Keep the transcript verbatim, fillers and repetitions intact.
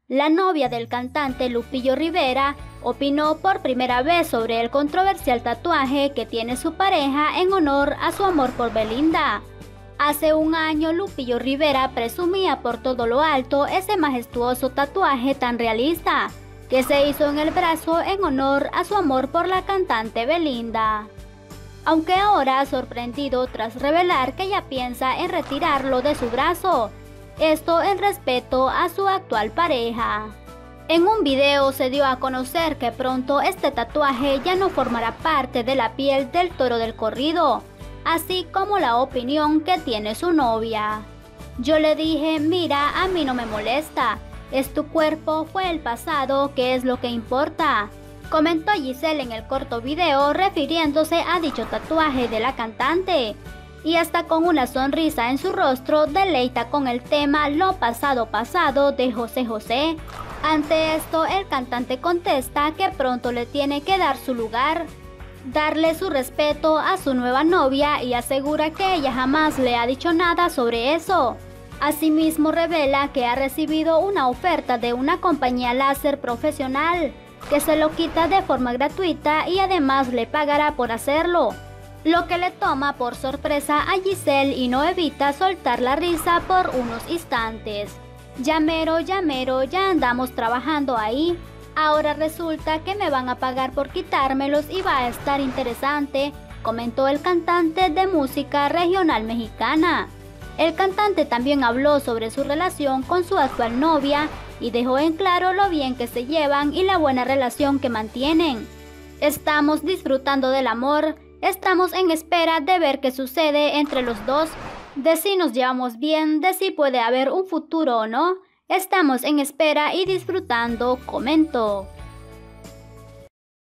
La novia del cantante Lupillo Rivera opinó por primera vez sobre el controversial tatuaje que tiene su pareja en honor a su amor por Belinda. Hace un año Lupillo Rivera presumía por todo lo alto ese majestuoso tatuaje tan realista que se hizo en el brazo en honor a su amor por la cantante Belinda. Aunque ahora ha sorprendido tras revelar que ella piensa en retirarlo de su brazo, esto en respeto a su actual pareja. En un video se dio a conocer que pronto este tatuaje ya no formará parte de la piel del toro del corrido, así como la opinión que tiene su novia. Yo le dije, mira, a mí no me molesta, es tu cuerpo, fue el pasado, ¿qué es lo que importa?, comentó Giselle en el corto video refiriéndose a dicho tatuaje de la cantante. Y hasta con una sonrisa en su rostro deleita con el tema Lo pasado pasado de José José. Ante esto el cantante contesta que pronto le tiene que dar su lugar, darle su respeto a su nueva novia y asegura que ella jamás le ha dicho nada sobre eso. Asimismo revela que ha recibido una oferta de una compañía láser profesional que se lo quita de forma gratuita y además le pagará por hacerlo, lo que le toma por sorpresa a Giselle y no evita soltar la risa por unos instantes. Llamero, llamero, ya andamos trabajando ahí. Ahora resulta que me van a pagar por quitármelos y va a estar interesante, comentó el cantante de música regional mexicana. El cantante también habló sobre su relación con su actual novia y dejó en claro lo bien que se llevan y la buena relación que mantienen. Estamos disfrutando del amor. Estamos en espera de ver qué sucede entre los dos, de si nos llevamos bien, de si puede haber un futuro o no. Estamos en espera y disfrutando, comentó.